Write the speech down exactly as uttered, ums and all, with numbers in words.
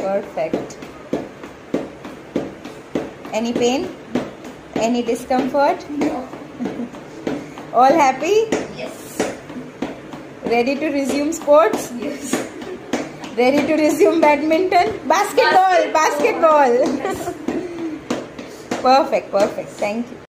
Perfect. Any pain? Any discomfort? No. All happy? Yes. Ready to resume sports? Yes. Ready to resume badminton? Basketball! Basketball! Basketball. Yes. Perfect, perfect. Thank you.